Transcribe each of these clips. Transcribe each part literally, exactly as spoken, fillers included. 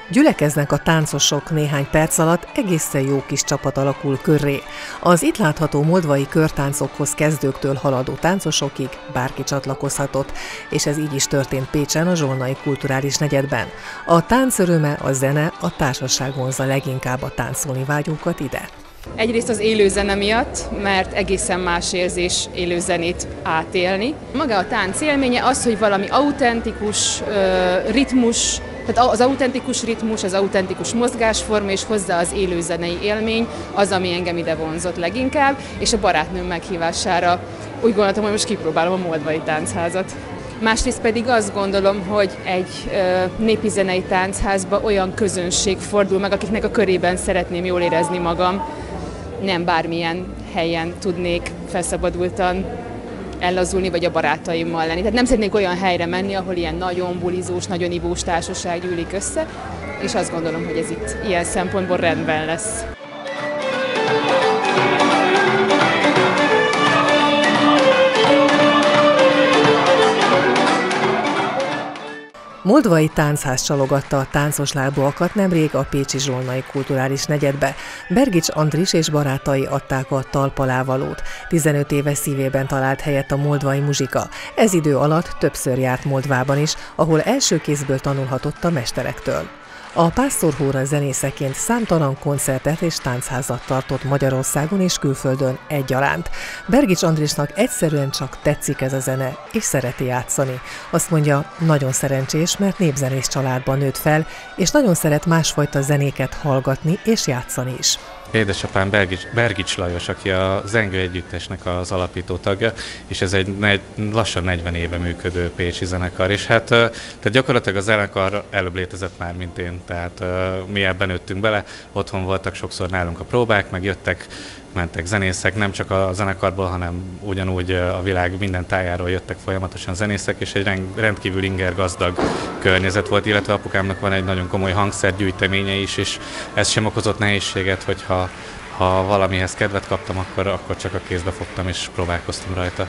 Gyülekeznek a táncosok, néhány perc alatt egészen jó kis csapat alakul körré. Az itt látható moldvai körtáncokhoz kezdőktől haladó táncosokig bárki csatlakozhatott, és ez így is történt Pécsen, a Zsolnai Kulturális Negyedben. A tánc öröme, a zene, a társaság vonzza leginkább a táncolni vágyókat ide. Egyrészt az élő zene miatt, mert egészen más érzés élő zenét átélni. Maga a tánc élménye az, hogy valami autentikus uh, ritmus, tehát az autentikus ritmus, az autentikus mozgásforma és hozzá az élő zenei élmény az, ami engem ide vonzott leginkább, és a barátnőm meghívására úgy gondoltam, hogy most kipróbálom a moldvai táncházat. Másrészt pedig azt gondolom, hogy egy ö, népi zenei táncházba olyan közönség fordul meg, akiknek a körében szeretném jól érezni magam. Nem bármilyen helyen tudnék felszabadultan ellazulni, vagy a barátaimmal lenni. Tehát nem szeretnék olyan helyre menni, ahol ilyen nagyon bulizós, nagyon ivós társaság gyűlik össze, és azt gondolom, hogy ez itt ilyen szempontból rendben lesz. Moldvai táncház csalogatta a táncos lábúakat nemrég a pécsi Zsolnai Kulturális Negyedbe. Bergics Andris és barátai adták a talpalávalót. tizenöt éves szívében talált helyet a moldvai muzsika. Ez idő alatt többször járt Moldvában is, ahol első kézből tanulhatott a mesterektől. A pásztorhóra zenészeként számtalan koncertet és táncházat tartott Magyarországon és külföldön egyaránt. Bergics Andrisnak egyszerűen csak tetszik ez a zene, és szereti játszani. Azt mondja, nagyon szerencsés, mert népzenész családban nőtt fel, és nagyon szeret másfajta zenéket hallgatni és játszani is. Édesapám Bergics, Bergics Lajos, aki a Zengő Együttesnek az alapító tagja, és ez egy negy, lassan negyven éve működő pécsi zenekar, és hát tehát gyakorlatilag a zenekar előbb létezett már, mint én, tehát mi ebben nőttünk bele, otthon voltak sokszor nálunk a próbák, meg jöttek, mentek zenészek, nem csak a zenekarból, hanem ugyanúgy a világ minden tájáról jöttek folyamatosan zenészek, és egy rendkívül inger gazdag környezet volt, illetve apukámnak van egy nagyon komoly hangszergyűjteménye is, és ez sem okozott nehézséget, hogyha ha valamihez kedvet kaptam, akkor, akkor csak a kézbe fogtam és próbálkoztam rajta.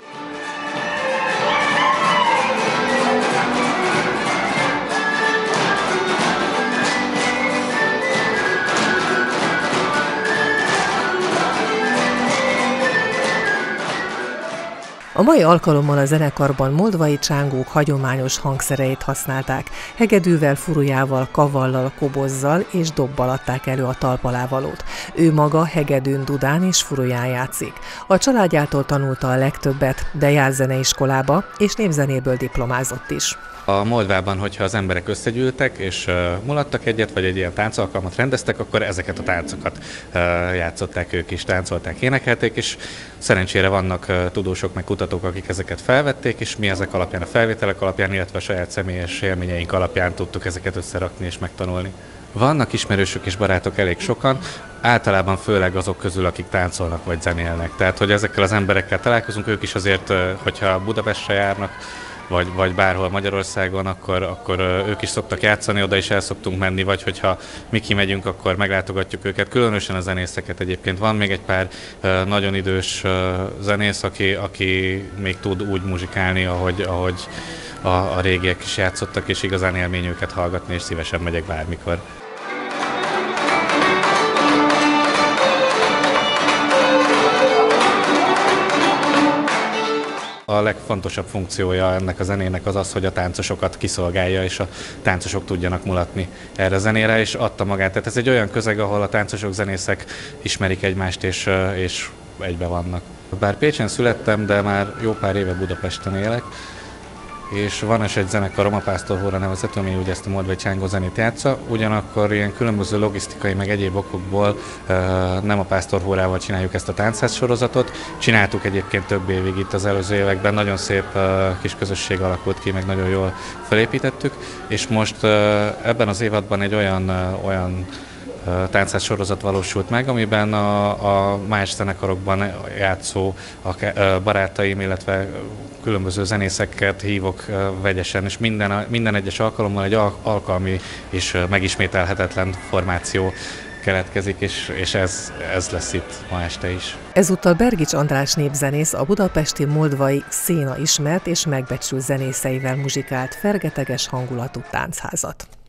A mai alkalommal a zenekarban moldvai csángók hagyományos hangszereit használták. Hegedűvel, furujával, kavallal, kobozzal és dobbal adták elő a talpalávalót. Ő maga hegedűn, dudán és furuján játszik. A családjától tanulta a legtöbbet, de járt zeneiskolába és népzenéből diplomázott is. A Moldvában, hogyha az emberek összegyűltek és uh, mulattak egyet, vagy egy ilyen táncalkalmat rendeztek, akkor ezeket a táncokat uh, játszották ők is, táncolták, énekelték, és szerencsére vannak uh, tudósok, meg kutatók, akik ezeket felvették, és mi ezek alapján, a felvételek alapján, illetve a saját személyes élményeink alapján tudtuk ezeket összerakni és megtanulni. Vannak ismerősök és barátok elég sokan, általában főleg azok közül, akik táncolnak vagy zenélnek. Tehát, hogy ezekkel az emberekkel találkozunk, ők is azért, uh, hogyha Budapestre járnak, Vagy, vagy bárhol Magyarországon, akkor, akkor ők is szoktak játszani, oda is el szoktunk menni, vagy hogyha mi kimegyünk, akkor meglátogatjuk őket, különösen a zenészeket egyébként. Van még egy pár nagyon idős zenész, aki, aki még tud úgy muzsikálni, ahogy, ahogy a, a régiek is játszottak, és igazán élmény őket hallgatni, és szívesen megyek bármikor. A legfontosabb funkciója ennek a zenének az az, hogy a táncosokat kiszolgálja, és a táncosok tudjanak mulatni erre a zenére, és adta magát. Tehát ez egy olyan közeg, ahol a táncosok, zenészek ismerik egymást, és, és egybe vannak. Bár Pécsen születtem, de már jó pár éve Budapesten élek, és van is egy zenekarom, a Pásztorhóra nevezető, ami ugye ezt a moldvai csángó zenét játsza, ugyanakkor ilyen különböző logisztikai meg egyéb okokból nem a Pásztorhórával csináljuk ezt a táncház sorozatot. Csináltuk egyébként több évig itt az előző években, nagyon szép kis közösség alakult ki, meg nagyon jól felépítettük, és most ebben az évadban egy olyan, olyan táncház sorozat valósult meg, amiben a, a más zenekarokban játszó a barátaim, illetve különböző zenészeket hívok vegyesen, és minden, minden egyes alkalommal egy alkalmi és megismételhetetlen formáció keletkezik, és, és ez, ez lesz itt ma este is. Ezúttal Bergics András népzenész a budapesti moldvai széna ismert és megbecsült zenészeivel muzsikált fergeteges hangulatú táncházat.